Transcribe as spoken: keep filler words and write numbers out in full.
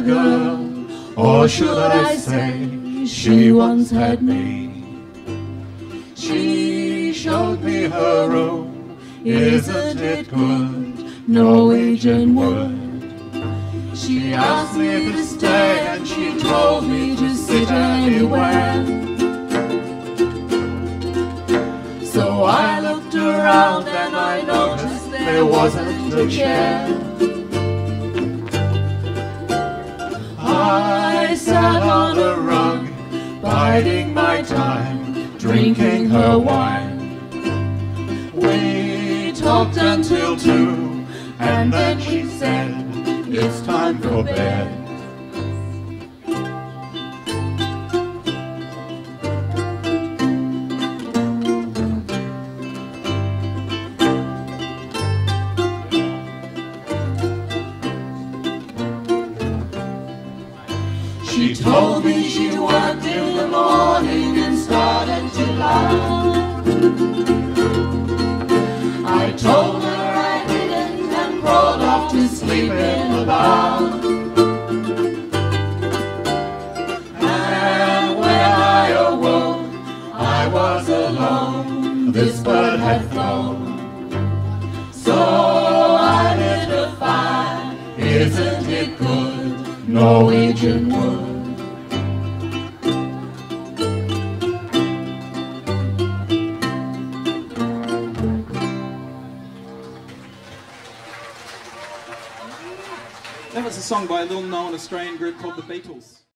girl, or should I say, she once had me. She showed me her room, isn't it good, Norwegian wood. She asked me to stay and she told me to sit anywhere. So I looked around and I noticed there wasn't a chair. I sat on a rug, biding my time, drinking her wine. We talked until two, and then she said, it's time for bed. She told me she worked in the morning and started to laugh. I told her I didn't and crawled off to sleep in the bath. And when I awoke, I was alone, this bird had flown. So I lit a fire, isn't it good, Norwegian wood. That was a song by a little known Australian group called the Beatles.